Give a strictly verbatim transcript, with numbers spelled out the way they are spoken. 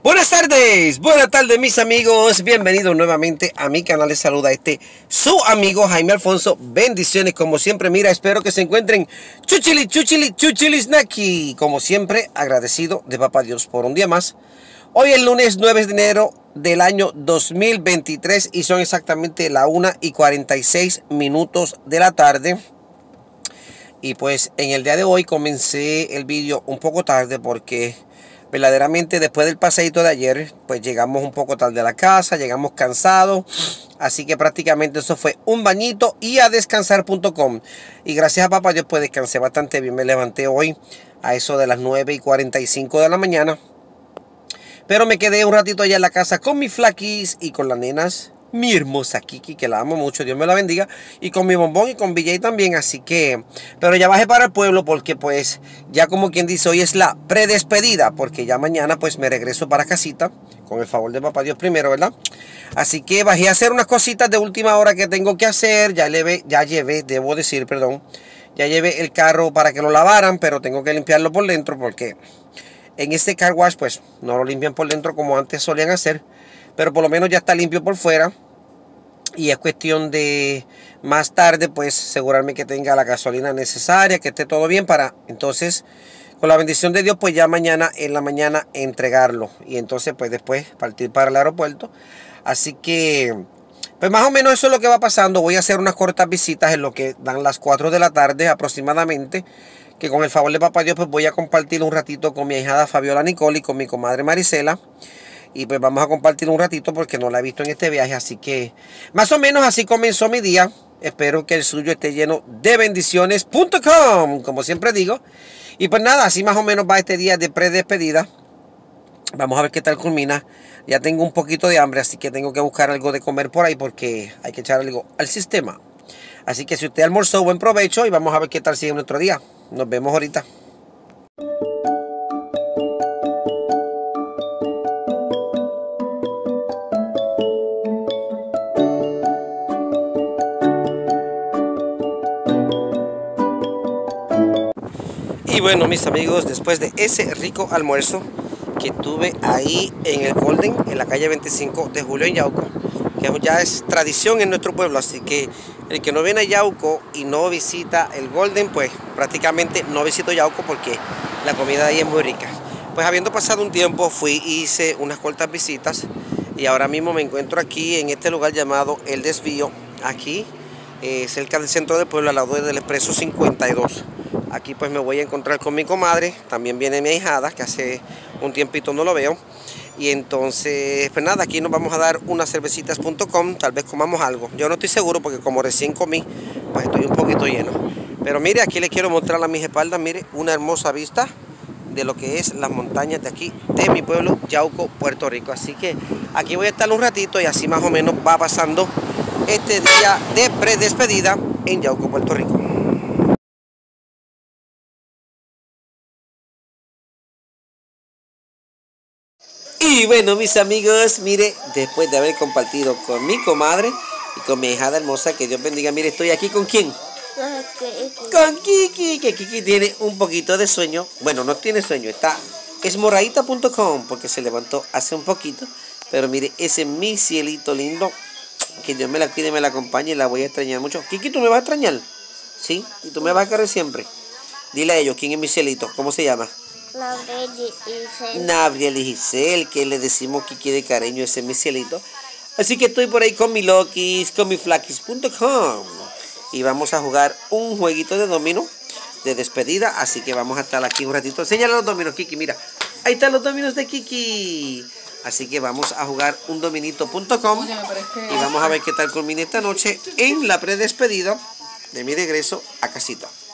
Buenas tardes, buenas tardes mis amigos, bienvenidos nuevamente a mi canal. Les saluda este su amigo Jaime Alfonso. Bendiciones como siempre. Mira, espero que se encuentren chuchili, chuchili, chuchili snacky. Como siempre, agradecido de papá Dios por un día más. Hoy es el lunes nueve de enero del año dos mil veintitrés y son exactamente la una y cuarenta y seis minutos de la tarde. Y pues en el día de hoy comencé el vídeo un poco tarde porque verdaderamente después del paseíto de ayer, pues llegamos un poco tarde a la casa, llegamos cansados. Así que prácticamente eso fue un bañito y a descansar punto com. Y gracias a papá Dios pues descansé bastante bien. Me levanté hoy a eso de las nueve y cuarenta y cinco de la mañana. Pero me quedé un ratito allá en la casa con mis flaquis y con las nenas. Mi hermosa Kiki, que la amo mucho, Dios me la bendiga. Y con mi bombón y con B J también, así que... Pero ya bajé para el pueblo porque pues ya como quien dice, hoy es la predespedida. Porque ya mañana pues me regreso para casita, con el favor de papá Dios primero, ¿verdad? Así que bajé a hacer unas cositas de última hora que tengo que hacer. Ya llevé, ya llevé, debo decir, perdón. Ya llevé el carro para que lo lavaran, pero tengo que limpiarlo por dentro porque... En este car wash pues no lo limpian por dentro como antes solían hacer. Pero por lo menos ya está limpio por fuera. Y es cuestión de más tarde pues asegurarme que tenga la gasolina necesaria, que esté todo bien para entonces con la bendición de Dios pues ya mañana en la mañana entregarlo. Y entonces pues después partir para el aeropuerto. Así que pues más o menos eso es lo que va pasando. Voy a hacer unas cortas visitas en lo que dan las cuatro de la tarde aproximadamente. Que con el favor de papá Dios pues voy a compartir un ratito con mi ahijada Fabiola Nicole y con mi comadre Marisela. Y pues vamos a compartir un ratito porque no la he visto en este viaje. Así que más o menos así comenzó mi día. Espero que el suyo esté lleno de bendiciones punto com, como siempre digo. Y pues nada, así más o menos va este día de predespedida. Vamos a ver qué tal culmina. Ya tengo un poquito de hambre, así que tengo que buscar algo de comer por ahí porque hay que echar algo al sistema. Así que si usted almorzó, buen provecho y vamos a ver qué tal sigue nuestro día. Nos vemos ahorita. Y bueno mis amigos, después de ese rico almuerzo que tuve ahí en el Golden, en la calle veinticinco de julio en Yauco, que ya es tradición en nuestro pueblo, así que el que no viene a Yauco y no visita el Golden, pues prácticamente no visito Yauco porque la comida de ahí es muy rica. Pues habiendo pasado un tiempo fui y hice unas cortas visitas y ahora mismo me encuentro aquí en este lugar llamado El Desvío, aquí eh, cerca del centro del pueblo, al lado del Expreso cincuenta y dos. Aquí pues me voy a encontrar con mi comadre, también viene mi ahijada, que hace un tiempito no lo veo. Y entonces, pues nada, aquí nos vamos a dar unas cervecitas punto com, tal vez comamos algo. Yo no estoy seguro porque como recién comí, pues estoy un poquito lleno. Pero mire, aquí les quiero mostrar a mis espaldas, mire, una hermosa vista de lo que es las montañas de aquí, de mi pueblo, Yauco, Puerto Rico. Así que aquí voy a estar un ratito y así más o menos va pasando este día de predespedida en Yauco, Puerto Rico. Y bueno mis amigos, mire, después de haber compartido con mi comadre y con mi hijada hermosa, que Dios bendiga, mire, estoy aquí con ¿quién? Con Kiki, que Kiki tiene un poquito de sueño. Bueno, no tiene sueño, está esmoradita punto com porque se levantó hace un poquito. Pero mire, ese es mi cielito lindo, que Dios me la cuide, me la acompañe y la voy a extrañar mucho. Kiki, ¿tú me vas a extrañar? ¿Sí? ¿Y tú me vas a querer siempre? Dile a ellos, ¿quién es mi cielito? ¿Cómo se llama? Nabriel y Giselle. Nabriel y Giselle, que le decimos Kiki de cariño, ese es mi cielito. Así que estoy por ahí con mi Lokis, con mi flaquis punto com. Y vamos a jugar un jueguito de domino de despedida. Así que vamos a estar aquí un ratito. Enséñale los dominos, Kiki, mira. Ahí están los dominos de Kiki. Así que vamos a jugar un dominito punto com. Y vamos a ver qué tal culmina esta noche en la predespedida de mi regreso a casita.